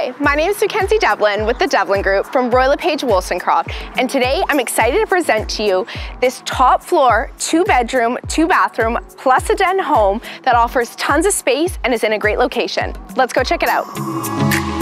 Hi, my name is Mackenzie Devlin with the Devlin Group from Lepage Wolstencroft, and today I'm excited to present to you this top floor, 2-bedroom, 2-bathroom, plus a den home that offers tons of space and is in a great location. Let's go check it out.